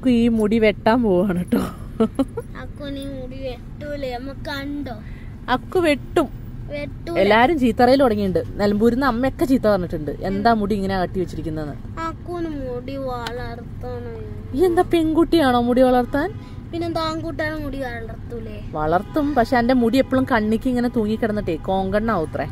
അക്കു ഈ മുടി വെട്ടാൻ പോവാണ് കേട്ടോ. അക്കു വെട്ടും. എല്ലാരും ചീത്തറയിൽ തുടങ്ങിയിട്ടുണ്ട്. നിലമ്പൂരിന്ന് അമ്മയൊക്കെ ചീത്ത പറഞ്ഞിട്ടുണ്ട്, എന്താ മുടി ഇങ്ങനെ കട്ടി വെച്ചിരിക്കുന്നത്. ഈ എന്താ പെൺകുട്ടിയാണോ മുടി വളർത്താൻ? വളർത്തും, പക്ഷെ എന്റെ മുടി എപ്പോഴും കണ്ണിക്ക് ഇങ്ങനെ തൂങ്ങി കിടന്നിട്ടേ കോങ്കണ്ണാവൂത്രേ.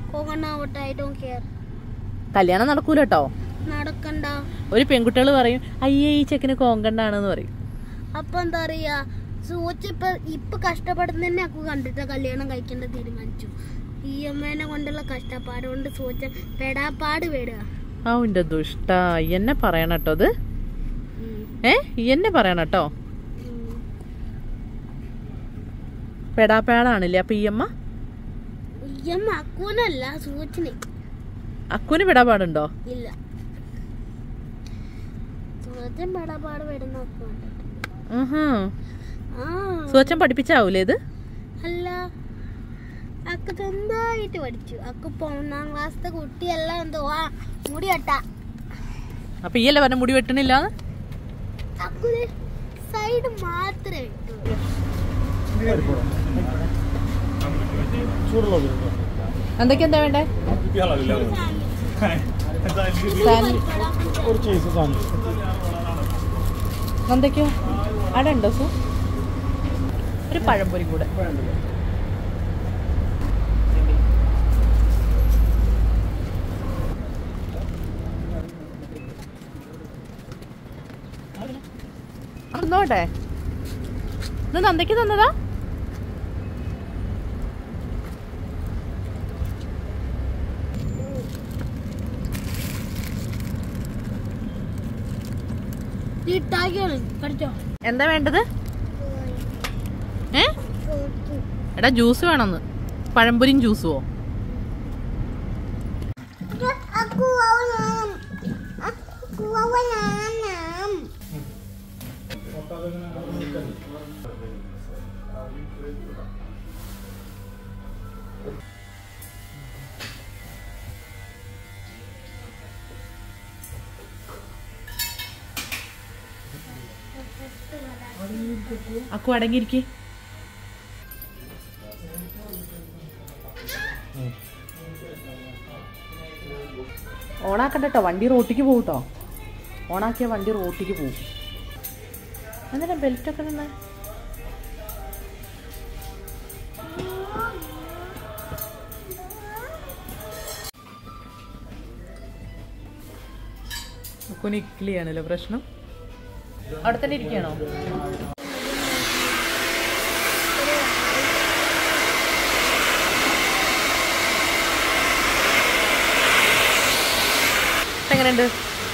കല്യാണം നടക്കൂല കേട്ടോ. നടക്കണ്ട. ഒരു പെൺകുട്ടികള് പറയും അയ്യേ ഈ ചെക്കന് കോങ്കണ്ണാണെന്ന് പറയും. അപ്പൊ എന്താ പറയാ, ഇപ്പൊ കഷ്ടപ്പെടുന്ന അക്കു കണ്ടിട്ട് കല്യാണം കഴിക്കേണ്ട തീരുമാനിച്ചു. ഈ അമ്മേനെ കൊണ്ടുള്ള കഷ്ടപ്പാട് കൊണ്ട് സൂച പെടാപ്പാട് പേടുക. അവന്റെ ദുഷ്ട എന്നെ പറയണം കേട്ടോ. അത് എന്നെ പറയണം കേട്ടോ. പെടാപ്പാടാണില്ലേ അപ്പൊ ഈ അമ്മ? അക്കൂനല്ല, സൂചിന്. അക്കുന് പെടാപ്പാടുണ്ടോ? ഇല്ല, സൂചൻ പെടാപ്പാട് വരുന്ന സൂചൻ പഠിപ്പിച്ചാവൂലേ ഇത്? അല്ല, അക്ക സ്വന്തമായിട്ട് പഠിച്ചു. അക്ക 1ാം ക്ലാസ്സിലെ കുട്ടിയെല്ലാം എന്തോ മുടി വെട്ടാ. അപ്പൊ ഈ അല്ലേ പറഞ്ഞ മുടി വെട്ടണില്ല? അക്കുന് സൈഡ് മാത്രമേ വെട്ടൂ. എന്തൊക്കെ എന്താ വേണ്ടേ? എന്തൊക്കെയോ അവിടെ ഉണ്ടോ സു? ഒരു പഴംപൊരി കൂടെ. നോട്ടെ, ഇത് നന്ദയ്ക്ക് തന്നതാ? എന്താ വേണ്ടത്? എടാ ജ്യൂസ് വേണമെന്ന്. പഴംപൊരിയും ജ്യൂസുവോ? അക്കു അടങ്ങിയിരിക്കെ. ഓണാക്കണ്ടോ, വണ്ടി റോട്ടിക്ക് പോകും കേട്ടോ. ഓണാക്കിയ വണ്ടി റോട്ടിക്ക് പോകും. എന്നിട്ട് ബെൽറ്റൊക്കെ നിന്നേ. അക്കുന് ഇക്ലിയാണല്ലോ പ്രശ്നം. അവിടെ തന്നെ ഇരിക്കണോ? എങ്ങനെയുണ്ട്?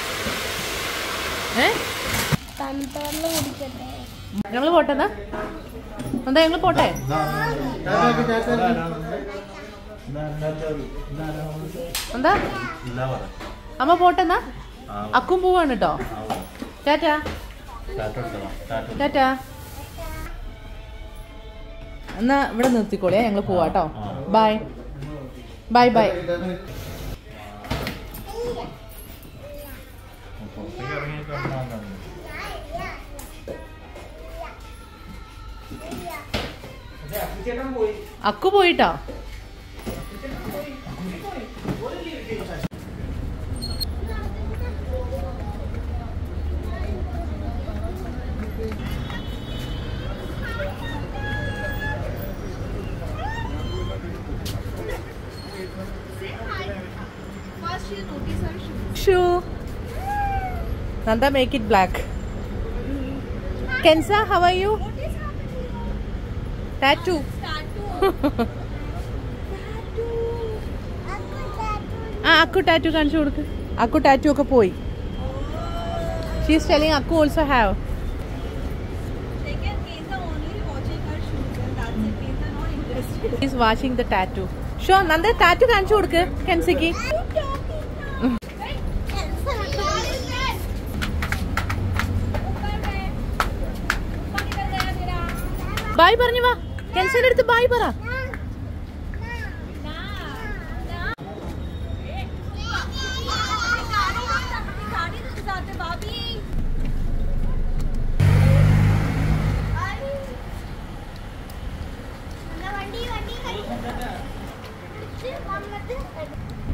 ഞങ്ങള് പോട്ടെ എന്നാ? എന്താ ഞങ്ങള് പോട്ടെ? എന്താ അമ്മ പോട്ടെ എന്നാ? അക്കും പോവാണ് കേട്ടോ. ടാറ്റാ ടാറ്റാ. എന്നാ ഇവിടെ നിർത്തിക്കോളിയാ, ഞങ്ങള് പോവാട്ടോ. Bye bye bye. അക്കു പോയിട്ടോ. Shoe. Nanda, make it black. Kenza, how are you? Tattoo. Akku tattoo കാണിച്ചു കൊടുക്ക്. Akku tattoo ഒക്കെ പോയി. She is telling Akku also have. He is watching the tattoo. Sure, Nanda tattoo കാണിച്ചു കൊടുക്ക് കെൻസിക്ക്. By പറഞ്ഞു വാ. കെൻസിന്റെ അടുത്ത് ബൈ പറ. വന്നിട്ട്